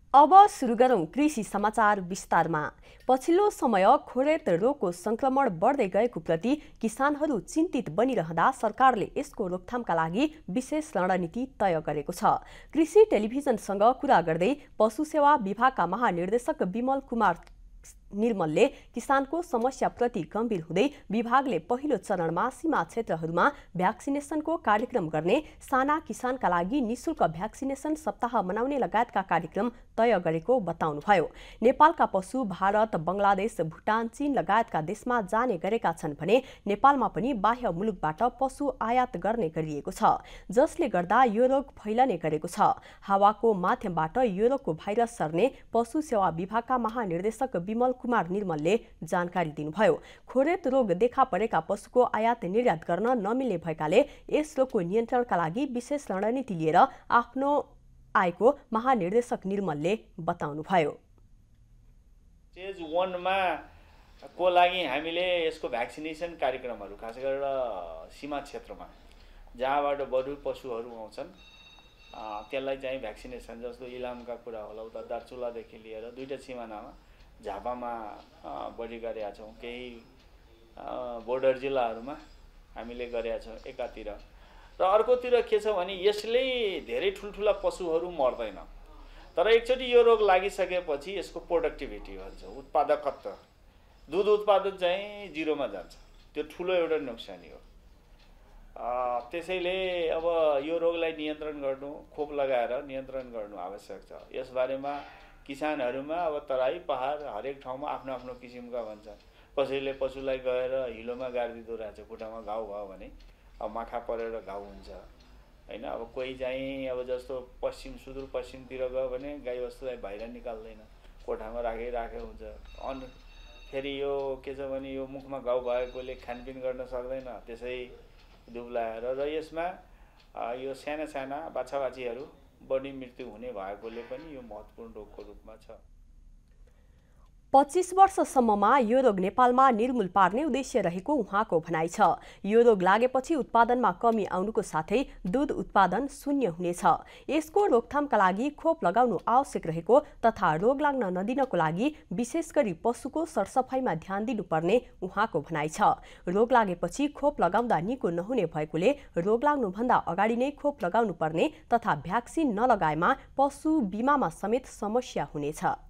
अब सुरु गरौं कृषि समाचार विस्तारमा। पछिल्लो समय खोरेत रोगको संक्रमण बढ्दै गएको प्रति किसानहरू चिन्तित बनिरहँदा सरकारले यसको रोकथामका लागि विशेष रणनीति तय गरेको छ। कृषि टेलिभिजनसँग कुरा गर्दै पशु सेवा विभागका महानिर्देशक विमल कुमार निर्मलले किसानको समस्याप्रति गम्भीर हुँदै विभागले पहिलो चरणमा सीमा क्षेत्रहरूमा भ्याक्सिनेसनको कार्यक्रम गर्ने, साना किसानका लागि निशुल्क भ्याक्सिनेसन सप्ताह मनाउने लगायतका कार्यक्रम तय गरेको बताउनुभयो। नेपालका पशु भारत, बंगलादेश, भुटान, चीन लगायतका देशमा जाने गरेका छन् भने नेपालमा पनि बाह्य मुलुकबाट पशु आयात गर्ने गरिएको छ, जसले गर्दा यो रोग फैलने गरेको छ। हावाको माध्यमबाट यो रोगको भाइरस सर्ने पशु सेवा विभागका महानिर्देशक विमल कुमार निर्मलले जानकारी दिनुभयो। खोरेत रोग देखा परेका पशुको आयात निर्यात गर्न नमिल्ने भएकाले यस रोगको नियन्त्रणका लागि विशेष रणनीति लिएर आफ्नो आएको महानिर्देशक निर्मलले बताउनुभयो। स्टेज 1 मा को लागि हामीले यसको भ्याक्सिनेसन कार्यक्रमहरू खास गरेर सीमा क्षेत्रमा जहाँबाट बरु पशुहरू आउँछन् त्यसलाई चाहिँ भ्याक्सिनेसन, जस्तो इलामका कुरा होला, उता दार्चुलादेखि लिएर दुईटा सिमानामा झापामा बढी गरेका छौँ, केही बोर्डर जिल्लाहरूमा हामीले गरेका छौँ एकातिर, र अर्कोतिर के छ भने यसले धेरै ठुल्ठुला पशुहरू मर्दैन, तर एकचोटि यो रोग लागिसकेपछि यसको प्रोडक्टिभिटी भन्छ, उत्पादकत्व, दुध उत्पादन चाहिँ जिरोमा जान्छ। त्यो ठुलो एउटा नोक्सानी हो। त्यसैले अब यो रोगलाई नियन्त्रण गर्नु, खोप लगाएर नियन्त्रण गर्नु आवश्यक छ। यसबारेमा किसानहरूमा अब तराई पहाड हरेक ठाउँमा आफ्नो आफ्नो किसिमका भन्छन्। कसैले पशुलाई गएर हिलोमा गाडिदिँदो रहेछ, खुट्टामा घाउ भयो भने अब माखा परेर घाउ हुन्छ हैन। अब कोही चाहिँ अब जस्तो सुदूरपश्चिमतिर गयो भने गाईबस्तुलाई बाहिर निकाल्दैन, कोठामा राखेको हुन्छ। फेरि यो के छ भने यो मुखमा घाउ भएकोले खानपिन गर्न सक्दैन, त्यसै दुब्लाएर, र यसमा यो साना साना बाछाबाछीहरू बढी मृत्यु हुने भएकोले पनि यो महत्त्वपूर्ण रोगको रूपमा छ। 25 वर्षसम्ममा यो रोग नेपालमा निर्मूल पार्ने उद्देश्य रहेको उहाँको भनाइ छ। यो रोग लागेपछि उत्पादनमा कमी आउनुको साथै दूध उत्पादन शून्य हुनेछ। यसको रोकथामका लागि खोप लगाउनु आवश्यक रहेको तथा रोग लाग्न नदिनको लागि विशेष गरी पशुको सरसफाइमा ध्यान दिनुपर्ने उहाँको भनाइ छ। रोग लागेपछि खोप लगाउँदा निको नहुने भएकोले रोग लाग्नुभन्दा अगाडि नै खोप लगाउनु पर्ने तथा भ्याक्सिन नलगाएमा पशु बिमामा समेत समस्या हुनेछ।